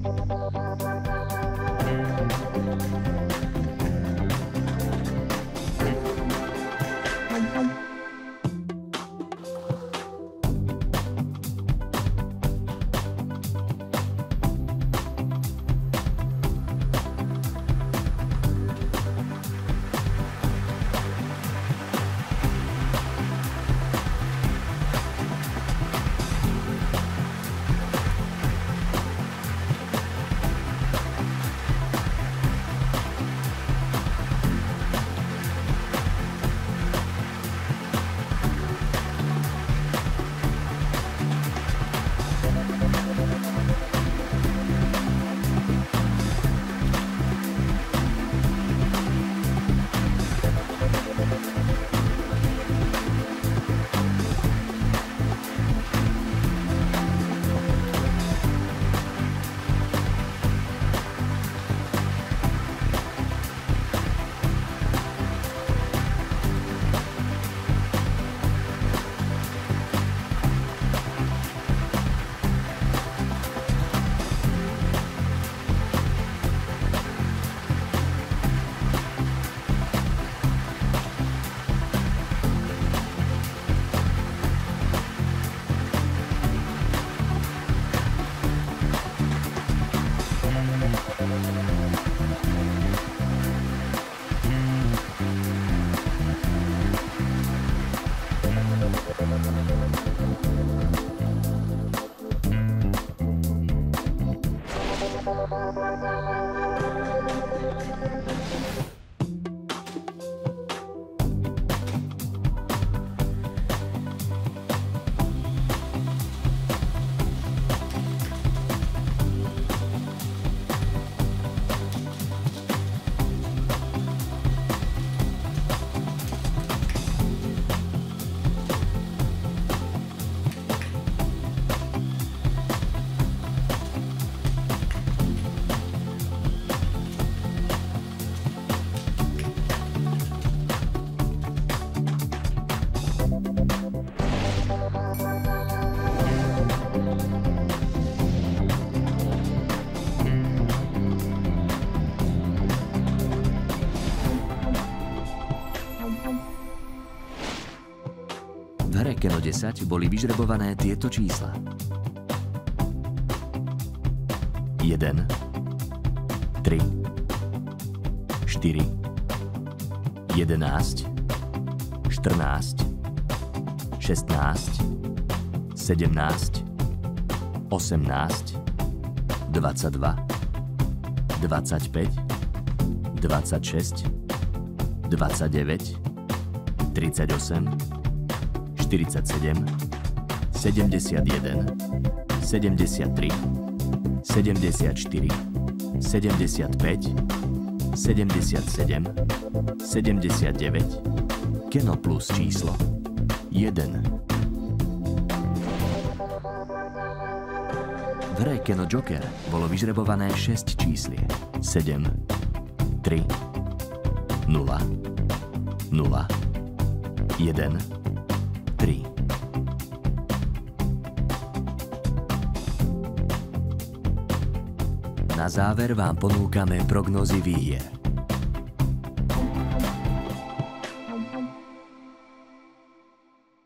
V hre KENO 10 boli vyžrebované tieto čísla. 1, 3, 4, 11, 14, 16, 17, 18, 22, 25, 26, 29, 38, 47, 71, 73, 74, 75, 77, 79, KENO plus číslo 1. V hre KENO Joker bolo vyžrebované 6 číslie. 7, 3, 0, 0, 1, 3. Na záver vám ponúkame prognózy výhier.